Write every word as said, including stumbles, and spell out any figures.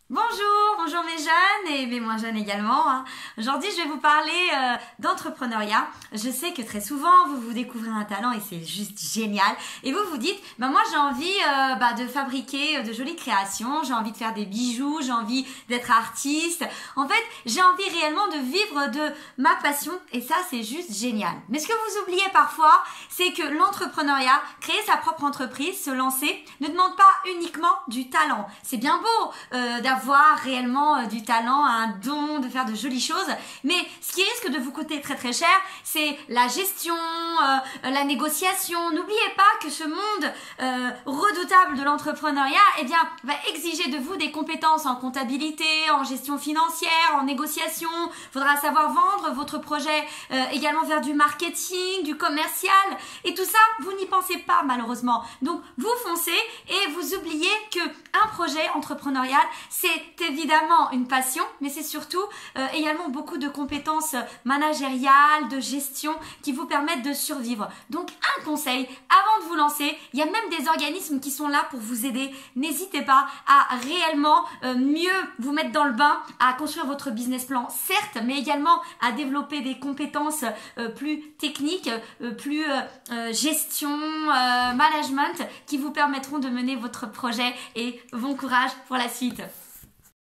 Bonjour, bonjour mes jeunes et mes moins jeunes également. hein. Aujourd'hui, je vais vous parler euh, d'entrepreneuriat. Je sais que très souvent, vous vous découvrez un talent et c'est juste génial. Et vous vous dites, bah moi j'ai envie euh, bah, de fabriquer de jolies créations, j'ai envie de faire des bijoux, j'ai envie d'être artiste. En fait, j'ai envie réellement de vivre de ma passion et ça, c'est juste génial. Mais ce que vous oubliez parfois, c'est que l'entrepreneuriat, créer sa propre entreprise, se lancer, ne demande pas uniquement du talent. C'est bien beau euh, d'avoir avoir réellement euh, du talent, un don, de faire de jolies choses. Mais ce qui risque de vous coûter très très cher, c'est la gestion, euh, la négociation. N'oubliez pas que ce monde euh, redoutable de l'entrepreneuriat, eh bien, va exiger de vous des compétences en comptabilité, en gestion financière, en négociation. Il faudra savoir vendre votre projet, euh, également faire du marketing, du commercial. Et tout ça, vous n'y pensez pas malheureusement. Donc, vous foncez et vous oubliez que un projet entrepreneurial, c'est évidemment une passion, mais c'est surtout euh, également beaucoup de compétences managériales, de gestion qui vous permettent de survivre. Donc un conseil, avant de vous lancer, il y a même des organismes qui sont là pour vous aider. N'hésitez pas à réellement euh, mieux vous mettre dans le bain, à construire votre business plan, certes, mais également à développer des compétences euh, plus techniques, euh, plus euh, euh, gestion, euh, management, qui vous permettront de mener votre projet et bon courage pour la suite.